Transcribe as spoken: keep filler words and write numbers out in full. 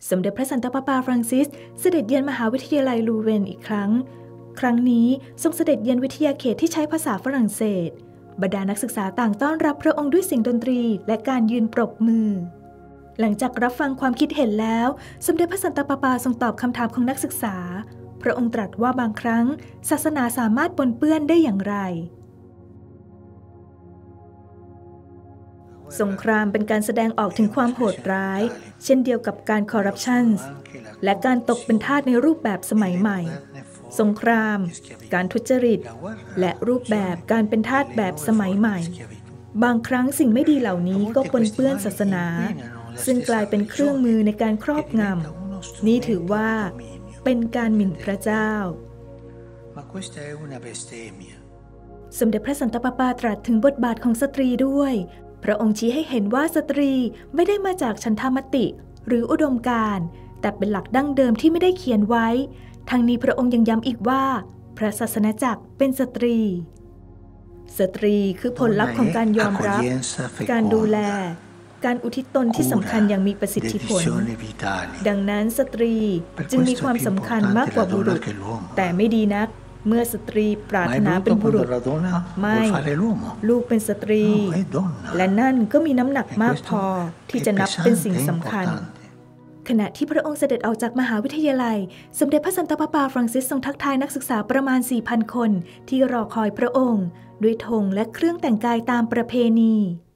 สมเด็จพระสันตะปาปาฟรังซิสเสด็จเยือนมหาวิทยาลัยลูเวนอีกครั้งครั้งนี้ทรงเสด็จเยือนวิทยาเขตที่ใช้ภาษาฝรั่งเศสบรรดานักศึกษาต่างต้อนรับพระองค์ด้วยเสียงดนตรีและการยืนปรบมือหลังจากรับฟังความคิดเห็นแล้วสมเด็จพระสันตะปาปาทรงตอบคำถามของนักศึกษาพระองค์ตรัสว่าบางครั้งศาสนาสามารถปนเปื้อนได้อย่างไรสงครามเป็นการแสดงออกถึงความโหดร้ายเช่นเดียวกับการคอร์รัปชันและการตกเป็นทาสในรูปแบบสมัยใหม่สงครามการทุจริตและรูปแบบการเป็นทาสแบบสมัยใหม่บางครั้งสิ่งไม่ดีเหล่านี้ก็ปนเปื้อนศาสนาซึ่งกลายเป็นเครื่องมือในการครอบงำนี่ถือว่าเป็นการหมิ่นพระเจ้าสมเด็จพระสันตะปาปาตรัสถึงบทบาทของสตรีด้วยพระองค์ชี้ให้เห็นว่าสตรีไม่ได้มาจากฉันทามติหรืออุดมการณ์แต่เป็นหลักดั้งเดิมที่ไม่ได้เขียนไว้ทั้งนี้พระองค์ยังย้ำอีกว่าพระศาสนาจักรเป็นสตรีสตรีคือผลลัพธ์ของการยอมรับการดูแลการอุทิศตนที่สำคัญอย่างมีประสิทธิผลดังนั้นสตรีจึงมีความสำคัญมากกว่าบุรุษแต่ไม่ดีนักเมื่อสตรีปรารถนาเป็นบุรุษไม่ลูกเป็นสตรีและนั่นก็มีน้ำหนักมากพอที่จะนับเป็นสิ่งสำคัญขณะที่พระองค์เสด็จออกจากมหาวิทยาลัยสมเด็จพระสันตะปาปาฟรังซิสทรงทักทายนักศึกษาประมาณ สี่พัน คนที่รอคอยพระองค์ด้วยธงและเครื่องแต่งกายตามประเพณี